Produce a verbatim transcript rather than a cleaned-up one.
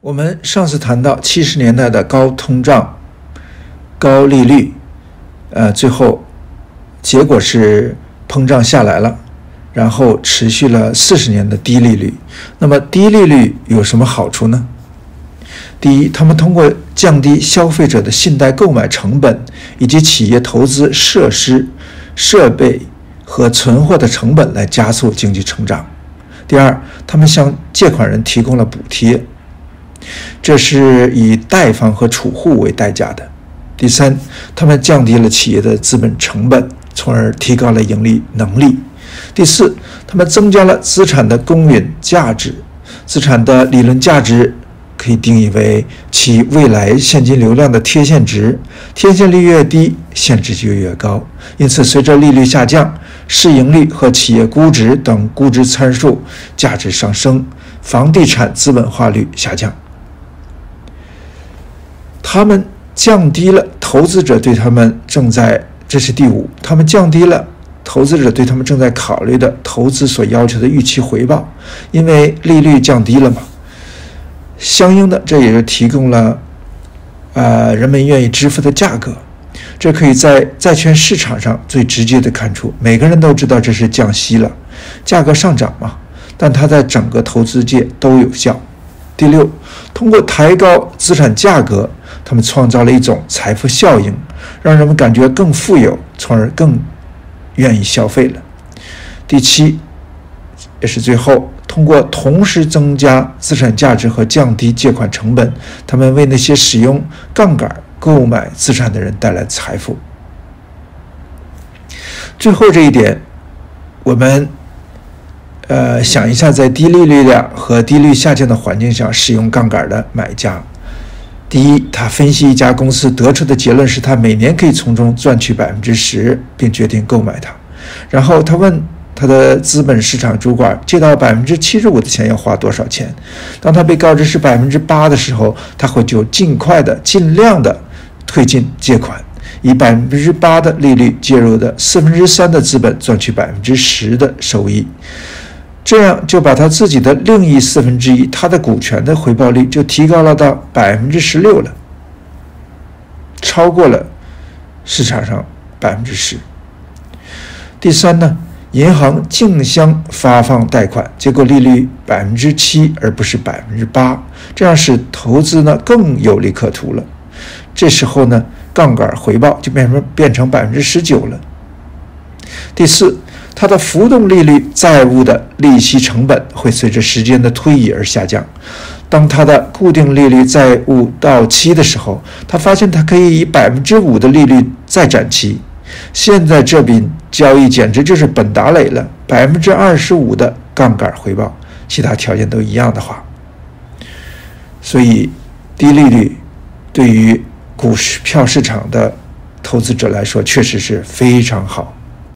我们上次谈到七十年代的高通胀、高利率，呃，最后结果是通胀下来了，然后持续了四十年的低利率。那么低利率有什么好处呢？第一，他们通过降低消费者的信贷购买成本，以及企业投资设施、设备和存货的成本来加速经济成长。第二，他们向借款人提供了补贴，这是以贷方和储户为代价的。第三，他们降低了企业的资本成本，从而提高了盈利能力。第四，他们增加了资产的公允价值。资产的理论价值可以定义为其未来现金流量的贴现值，贴现率越低，现值就越高。因此，随着利率下降，市盈率和企业估值等估值参数价值上升，房地产资本化率下降。他们降低了投资者对他们正在，这是第五，他们降低了投资者对他们正在考虑的投资所要求的预期回报，因为利率降低了嘛。相应的，这也就提供了呃人们愿意支付的价格。这可以在债券市场上最直接的看出，每个人都知道这是降息了，价格上涨嘛，但它在整个投资界都有效。第六，通过抬高资产价格，他们创造了一种财富效应，让人们感觉更富有，从而更愿意消费了。第七，也是最后，通过同时增加资产价值和降低借款成本，他们为那些使用杠杆购买资产的人带来财富。最后这一点，我们呃想一下，在低利率的和低率下降的环境下使用杠杆的买家。第一，他分析一家公司得出的结论是他每年可以从中赚取百分之十，并决定购买它。然后他问他的资本市场主管，借到百分之七十五的钱要花多少钱？当他被告知是百分之八的时候，他会就尽快的、尽量的推进借款，以百分之八的利率介入的四分之三的资本赚取百分之十的收益。这样就把他自己的另一四分之一，他的股权的回报率就提高了到百分之十六了，超过了市场上百分之十。第三呢，银行竞相发放贷款，结果利率百分之七而不是百分之八，这样使投资呢更有利可图了。这时候呢，杠杆回报就变成变成百分之十九了。第四，它的浮动利率债务的利息成本会随着时间的推移而下降。当它的固定利率债务到期的时候，他发现他可以以百分之五的利率再展期。现在这笔交易简直就是本达垒了，百分之二十五的杠杆回报，其他条件都一样的话，所以低利率对于股票市场的投资者来说确实是非常好。